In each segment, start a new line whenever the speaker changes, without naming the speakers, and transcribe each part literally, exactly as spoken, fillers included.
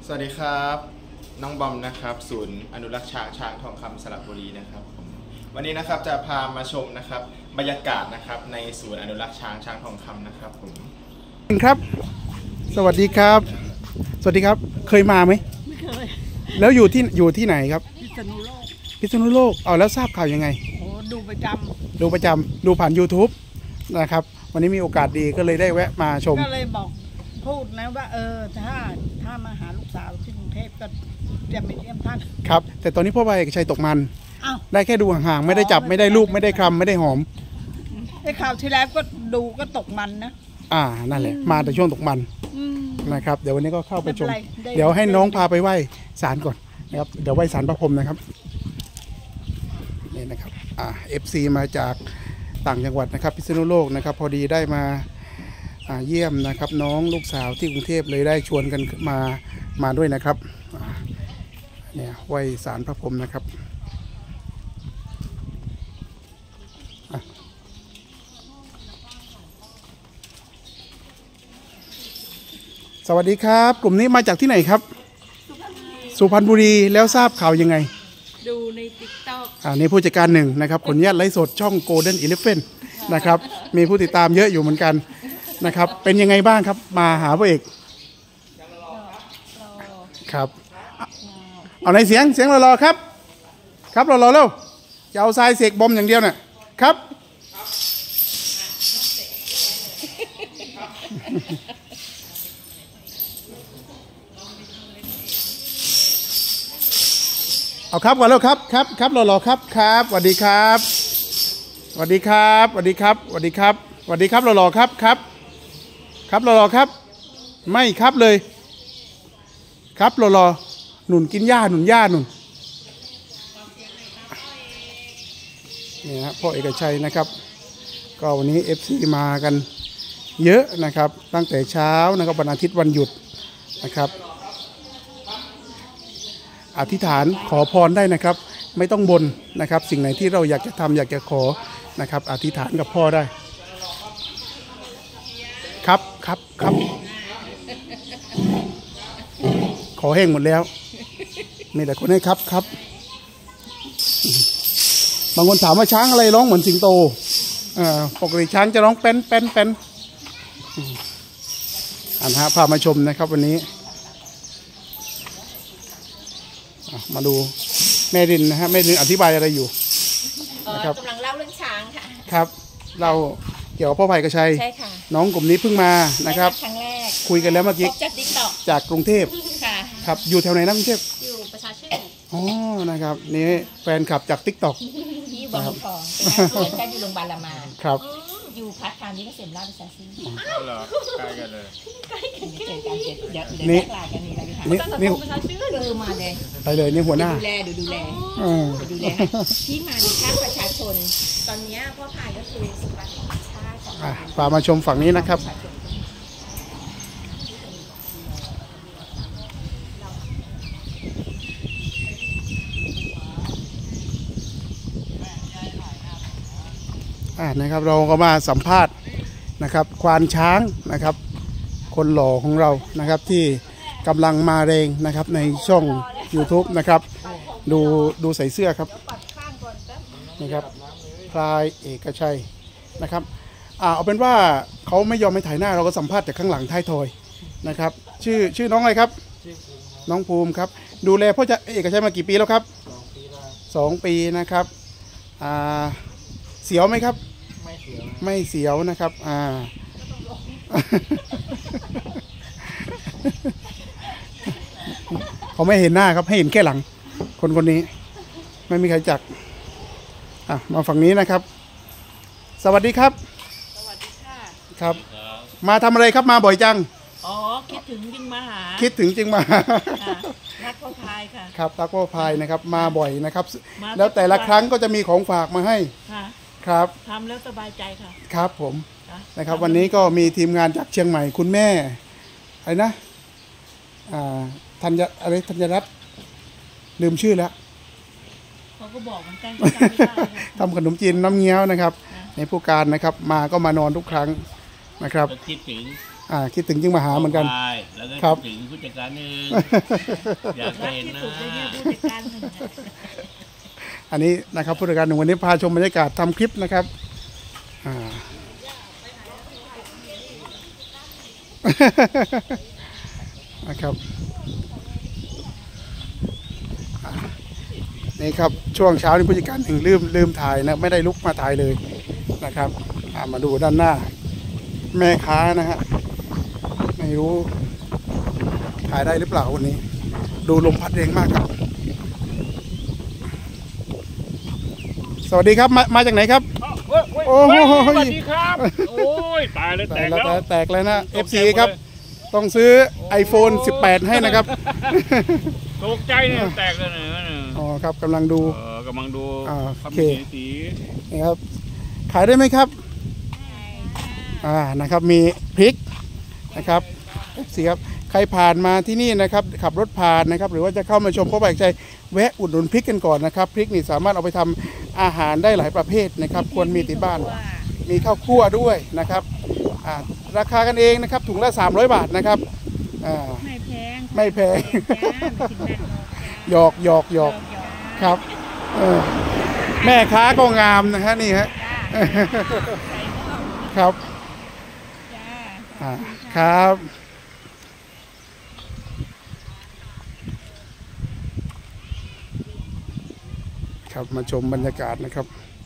สวัสดีครับน้องบอมนะครับศูนย์อนุรักษ์ช้างช้างทองคำสระบุรีนะครับผมวันนี้นะครับจะพามาชมนะครับบรรยากาศนะครับในศูนย์อนุรักษ์ช้างช้างทองคำนะครับผม
ครับสวัสดีครับสวัสดีครับเคยมาไหมไม่เคยแล้วอยู่ที่อยู่ที่ไหนครับพิษณุโลกพิษณุโลกเอาแล้วทราบข่าวยังไงโอ้ดูประจำดูประจำดูผ่าน YouTube นะครับวันนี้มีโอกาสดีก็เลยได้แวะมาชมก็เลยบอกพูดนะว่าเออถ้าถ้ามาหาลูกสาวที่กรุงเทพก็จะไปเยี่ยมท่านครับแต่ตอนนี้พ่อใบเอกชัยตกมันได้แค่ดูห่างๆไม่ได้จับไม่ได้ลูบไม่ได้คลำไม่ได้หอมไอ้ข่าวที่แล้วก็ดูก็ตกมันนะอ่านั่นแหละมาแต่ช่วงตกมันนะครับเดี๋ยววันนี้ก็เข้าไปชมเดี๋ยวให้น้องพาไปไหว้ศาลก่อนนะครับเดี๋ยวไหว้ศาลพระพรหมนะครับนี่นะครับอ่าเอฟซีมาจากต่างจังหวัดนะครับพิษณุโลกนะครับพอดีได้มาเยี่ยมนะครับน้องลูกสาวที่กรุงเทพเลยได้ชวนกันมามาด้วยนะครับเนี่ยไหว้ศาลพระพรหมนะครับสวัสดีครับกลุ่มนี้มาจากที่ไหนครับสุพรรณบุรีแล้วทราบข่าวยังไงดูใน ติ๊กต็อก อ่านี่ผู้จัดการหนึ่งนะครับขออนุญาตไลฟ์สดช่อง Golden Elephant นะครับมีผู้ติดตามเยอะอยู่เหมือนกันนะครับเป็นยังไงบ้างครับมาหาพระเอกครับเอาในเสียงเสียงรอๆครับครับรอๆเร็วจะเอาทรายเสกบอมอย่างเดียวน่ะครับเอาครับก่อนแล้วครับครับครับรอๆครับครับสวัสดีครับสวัสดีครับสวัสดีครับสวัสดีครับสวัสดีครับรอๆครับครับครับรอๆครับไม่ครับเลยครับรอๆหนุนกินหญ้าหนุนหญ้าหนุนนี่นะพ่อเอกชัยนะครับก็วันนี้ เอฟ ซี มากันเยอะนะครับตั้งแต่เช้านะครับวันอาทิตย์วันหยุดนะครับอธิษฐานขอพรได้นะครับไม่ต้องบนนะครับสิ่งไหนที่เราอยากจะทำอยากจะขอนะครับอธิษฐานกับพ่อได้ครับครับครับขอแห้งหมดแล้วมีแต่คนให้ครับครับบางคนถามว่าช้างอะไรร้องเหมือนสิงโตอ่าปกติช้างจะร้องเป็นเป็นเป็นอ่านฮะพามาชมนะครับวันนี้มาดูแม่ดินนะฮะแม่ดินอธิบายอะไรอยู่นะครับกำลังเล่าเรื่องช้างค่ะครับเราเกี่ยวกับพ่อไผ่กระชัยใช่ค่ะน้องกลุ่มนี้เพิ่งมานะครับครั้งแรกคุยกันแล้วเมื่อกี้จากติ๊กต็อกจากกรุงเทพค่ะครับอยู่แถวไหนนะกรุงเทพอยู่ประชาชื่นอ๋อนะครับนี่แฟนคลับจากติ๊กต็อกที่บางกอกเพื่อนกันอยู่โรงพยาบาลรามาครับอยู่พัฒน์นี้ก็เสร็จแล้วประชาชื่นเหรอใกล้กันเลยใกล้กันเจอกันเดี๋ยวเดี๋ยวแยกลายกันนี่อะไรนี่นี่ประชาชื่นเออมาเลยไปเลยนี่หัวหน้าดูแลดูดูแลดูแลที่มาในภาคประชาชนตอนนี้พ่อพายก็คือสมบัติของชาติพามาชมฝั่งนี้นะครับอ่านะครับเราก็มาสัมภาษณ์นะครับควานช้างนะครับคนหล่อของเรานะครับที่กำลังมาแรงนะครับในช่อง YouTube นะครับดูดูใส่เสื้อครับนะครับพลายเอกชัยนะครับอ่าเอาเป็นว่าเขาไม่ยอมไม่ถ่ายหน้าเราก็สัมภาษณ์จากข้างหลังท้ายทอยนะครับชื่อชื่อน้องอะไรครับน้องภูมิครับดูแลพ่อจะเอกชัยมากี่ปีแล้วครับสองปีนะครับอ่าเสียวไหมครับไม่เสียวไม่เสียวนะครับอ่าเขาไม่เห็นหน้าครับให้เห็นแค่หลังคนคนนี้ไม่มีใครจักอ่ะมาฝั่งนี้นะครับสวัสดีครับสวัสดีค่ะครับมาทำอะไรครับมาบ่อยจังอ๋อคิดถึงจึงมาหาคิดถึงจึงมารักพ่อพายค่ะครับรักพ่อพายนะครับมาบ่อยนะครับแล้วแต่ละครั้งก็จะมีของฝากมาให้ครับทำแล้วสบายใจค่ะครับผมนะครับวันนี้ก็มีทีมงานจากเชียงใหม่คุณแม่อะไรนะอ่าธัญอะไรธัญรัตน์ลืมชื่อแล้วเขาก็บอกเหมือนกันทำขนมจีนน้ำเงี้ยวนะครับในผู้การนะครับมาก็มานอนทุกครั้งนะครับคิดถึงอ่าคิดถึงจึงมาหาเหมือนกัน
ใช่แล้วก็
ครับ
ถึงผู้จัดการเองอยากเห็นนะ
อันนี้นะครับผู้จัดการหนึ่งวันนี้พาชมบรรยากาศทำคลิปนะครับอ่า นะครับอ่านี่ครับช่วงเช้านี้ผู้จัดการหนึ่งลืมลืมถ่ายนะไม่ได้ลุกมาถ่ายเลยนะครับอ่ามาดูด้านหน้าแม่ค้านะฮะไม่รู้ถ่ายได้หรือเปล่าวันนี้ดูลมพัดแรงมากครับสวัสดีครับมามาจากไหนครับโอ้โห
สวัสดีครับโอ้ยตายเลยแต
แต
ก
ก
แล้
แล้ว
ว
แตกเลยนะ เอฟ ซี ครับต้องซื้อ iPhone สิบแปด ให้นะครับ
ตกใจเนี่ยแตกเลยเนี่ย
อ๋อครับกำลังดู
เออกำลังดู
อ่า
ความ
โอเค
สีสี
นี่ครับขายได้ไหมครับอ่านะครับมีพริกนะครับ เอฟ ซี ครับใครผ่านมาที่นี่นะครับขับรถผ่านนะครับหรือว่าจะเข้ามาชมพ่อแบกใจแวะอุดหนุนพริกกันก่อนนะครับพริกนี่สามารถเอาไปทำอาหารได้หลายประเภทนะครับควรมีติดบ้านมีข้าวคั่วด้วยนะครับอ่าราคากันเองนะครับถุงละสามร้อยบาทนะครับอ่า
ไม่แพง
ไม่แพง
จ้าไม่กินแพง
หยอกหยอกหยอกครับเออแม่ค้าก็งามนะฮะนี่ฮะ ครับ
จ้า
อ่าครับครับมาชมบรรยากาศนะครับ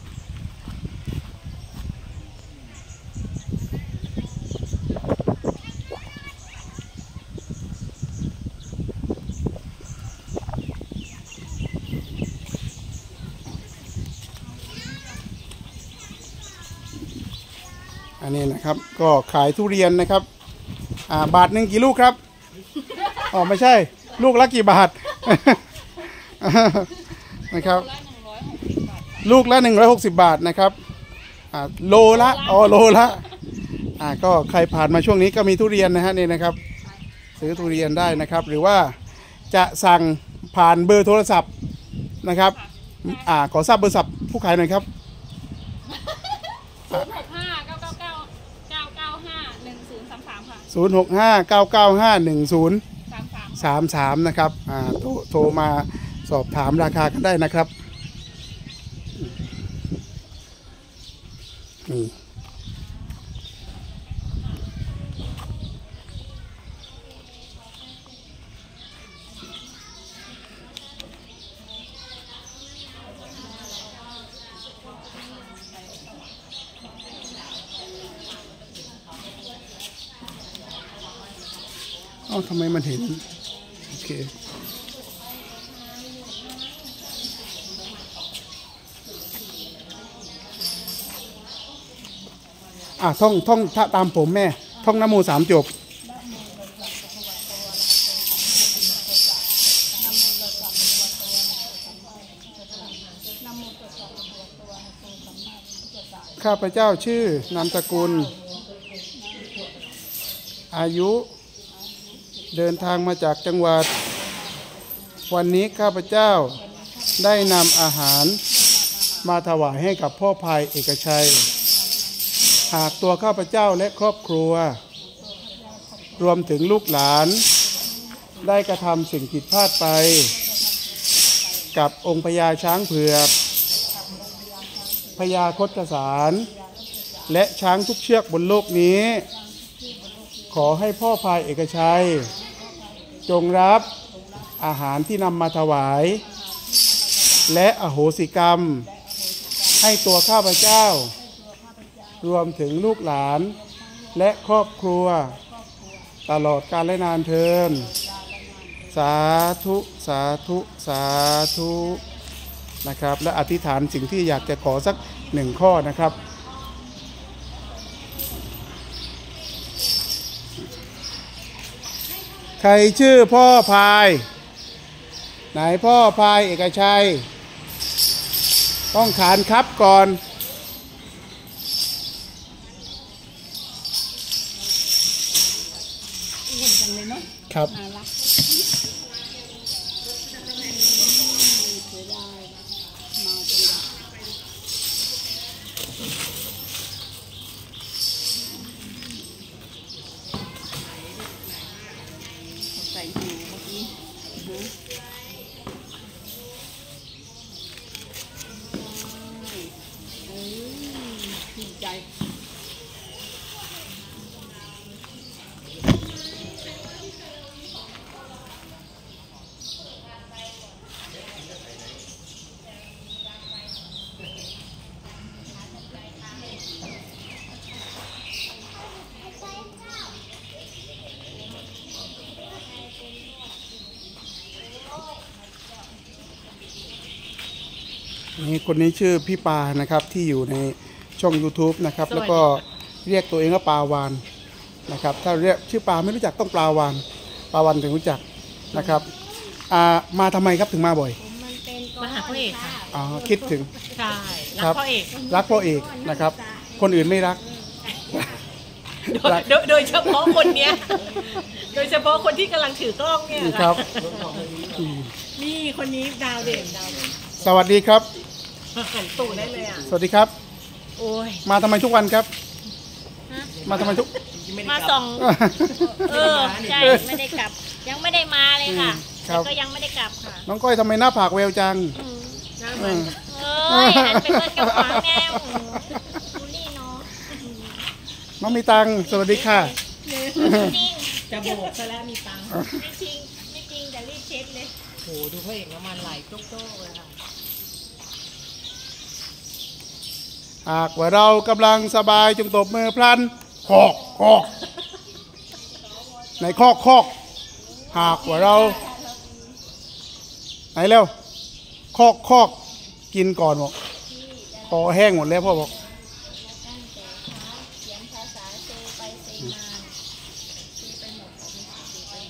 อันนี้นะครับก็ขายทุเรียนนะครับอ่าบาทหนึ่งกี่ลูกครับอ๋อไม่ใช่ลูกละกี่บาท นะครับลูกละหนึ่งร้อยหกสิบบาทนะครับอ่าโลละอ๋อโลละอ่าก็ใครผ่านมาช่วงนี้ก็มีทุเรียนนะฮะนี่นะครับซื้อทุเรียนได้นะครับหรือว่าจะสั่งผ่านเบอร์โทรศัพท์นะครับอ่าขอทราบเบอร์โทรศัพท์ผู้ขายหน่อยครับ
ศูนย์หกห้าเก้าเก้าเก้าเก้าเก้าห้าหนึ่งศูนย์สามสามค่ะ
ศูนย์ หก ห้า เก้า เก้า ห้า หนึ่ง ศูนย์
สามสาม
สาม สามนะครับอ่าโทรโทรมาสอบถามราคากันได้นะครับนี่เอ้าทำไมมันเห็นโอเคอ่ะท่องท่องถ้าตามผมแม่ท่องนะโมสามจบข้าพเจ้าชื่อนามสกุลอายุเดินทางมาจากจังหวัดวันนี้ข้าพเจ้าได้นำอาหารมาถวายให้กับพ่อพายเอกชัยหากตัวข้าพเจ้าและครอบครัวรวมถึงลูกหลานได้กระทำสิ่งผิดพลาดไปกับองค์พญาช้างเผือกพญาคตสารและช้างทุกเชือกบนโลกนี้ขอให้พ่อพายเอกชัยจงรับอาหารที่นำมาถวายและอโหสิกรรมให้ตัวข้าพเจ้ารวมถึงลูกหลานและครอบครัวตลอดกาลและนานเทินสาธุสาธุสาธุนะครับและอธิษฐานสิ่งที่อยากจะขอสักหนึ่งข้อนะครับใครชื่อพ่อพายไหนพ่อพายเอกชัยต้องขานครับก่อนครับ ค
ดีใจ
นี่คนนี้ชื่อพี่ปานะครับที่อยู่ในช่อง YouTube นะครับแล้วก็เรียกตัวเองว่าปาวานนะครับถ้าเรียกชื่อปาไม่รู้จักต้องปลาวานปาวานถึงรู้จักนะครับอ่ามาทำไมครับถึงมาบ่อย
มาหาพ่อเอกค่ะ
อ๋อคิดถึง
ใช่
ครั
รับ กพ่อเอก
รักพ่อเอกนะครับ คนอื่นไม่รัก
โดยโดยโดยเฉพาะคนเนี้ย โดยเฉพาะคนที่กำลังถือกล้องเนี่ย
ครับ
นี่คนนี้ดาวเด่นดาวเด่น
สวัสดีครับ
หันตู่ได้เลยอ่ะ
สวัสดีครับ
โอ้ย
มาทำไมทุกวันครับ มาทำไมทุก
มาส่องเออใช่ไม่ได้กลับ ยังไม่ได้มาเลยค่ะ
ครั
แล้ว
บ
ก็ยังไม่ได้กลับค่ะ
น้องก้อยทำไมหน้าผากแววจัง
หน้ามันเอ้ยหันไปเงินกับขวางแนวดูนี่เนาะ
น้องมีตังค์สวัสดีค่ะ
จริง
จะโบกซะแล้วมีตังค์
ไม่จริงไม่จริงแต่รีบเช็ดเลย
โหดูพระเอกน้ำมันไหลโจ๊กๆเลยค่ะ
หากว่าเรากำลังสบายจงตบมือพลันคอกคอกไหนคอกคอกหากว่าเราไหนเร็วคอกคอกกินก่อนบอกคอแห้งหมดแล้วพ่อบอก